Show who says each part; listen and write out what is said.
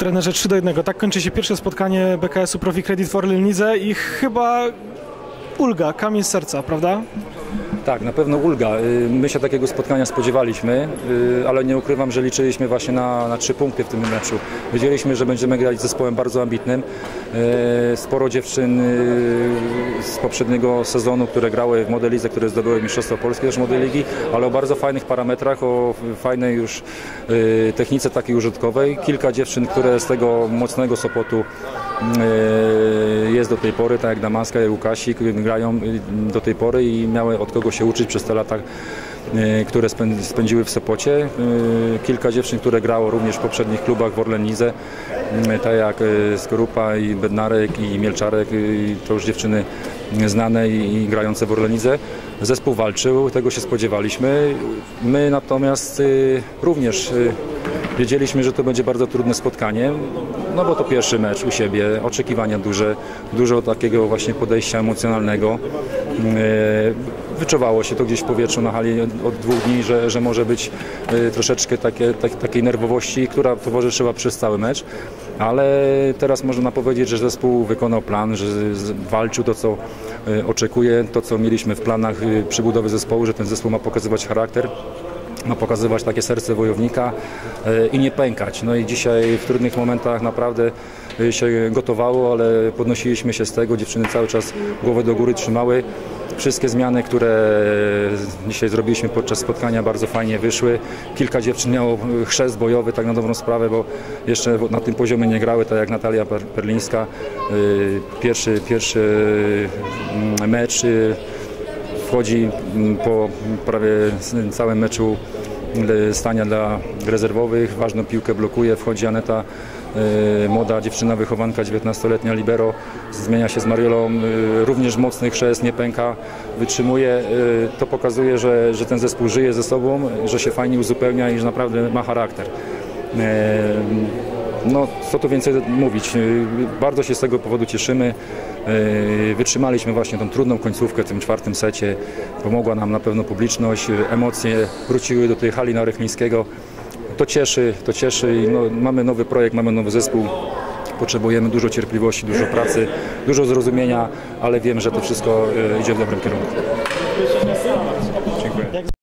Speaker 1: trenerze, 3-1. Tak kończy się pierwsze spotkanie BKS-u Profi Credit w Orlen Lidze i chyba ulga, kamień z serca, prawda?
Speaker 2: Tak, na pewno ulga. My się takiego spotkania spodziewaliśmy, ale nie ukrywam, że liczyliśmy właśnie na 3 punkty w tym meczu. Wiedzieliśmy, że będziemy grać z zespołem bardzo ambitnym. Sporo dziewczyn z poprzedniego sezonu, które grały w Młodej Lidze, które zdobyły Mistrzostwo Polskie też Młodej Ligi, ale o bardzo fajnych parametrach, o fajnej już technice takiej użytkowej. Kilka dziewczyn, które z tego mocnego Sopotu jest do tej pory, tak jak Damaska i Łukasik, grają do tej pory i miały od kogo się uczyć przez te lata, które spędziły w Sopocie. Kilka dziewczyn, które grało również w poprzednich klubach w Orlen Lidze, tak jak Skorupa i Bednarek i Mielczarek, i to już dziewczyny znane i grające w Orlen Lidze. Zespół walczył, tego się spodziewaliśmy. My natomiast również wiedzieliśmy, że to będzie bardzo trudne spotkanie, no bo to pierwszy mecz u siebie, oczekiwania duże, dużo takiego właśnie podejścia emocjonalnego. Wyczuwało się to gdzieś w powietrzu na hali od 2 dni, że może być troszeczkę takiej nerwowości, która towarzyszyła przez cały mecz, ale teraz można powiedzieć, że zespół wykonał plan, że walczył to, co oczekuje, to, co mieliśmy w planach przybudowy zespołu, że ten zespół ma pokazywać charakter, ma pokazywać takie serce wojownika i nie pękać. No i dzisiaj w trudnych momentach naprawdę się gotowało, ale podnosiliśmy się z tego, dziewczyny cały czas głowę do góry trzymały. Wszystkie zmiany, które dzisiaj zrobiliśmy podczas spotkania, bardzo fajnie wyszły. Kilka dziewczyn miało chrzest bojowy, tak na dobrą sprawę, bo jeszcze na tym poziomie nie grały, tak jak Natalia Perlińska. Pierwszy mecz wchodzi po prawie całym meczu stania dla rezerwowych, ważną piłkę blokuje, wchodzi Aneta, młoda dziewczyna, wychowanka, 19-letnia libero, zmienia się z Mariolą, również mocny chrzest, nie pęka, wytrzymuje. To pokazuje, że ten zespół żyje ze sobą, że się fajnie uzupełnia i że naprawdę ma charakter. No, co tu więcej mówić, bardzo się z tego powodu cieszymy. Wytrzymaliśmy właśnie tą trudną końcówkę w tym 4. secie. Pomogła nam na pewno publiczność, emocje wróciły do tej hali na Rychlińskiego. To cieszy i no, mamy nowy projekt, mamy nowy zespół. Potrzebujemy dużo cierpliwości, dużo pracy, dużo zrozumienia, ale wiem, że to wszystko idzie w dobrym kierunku. Dziękuję.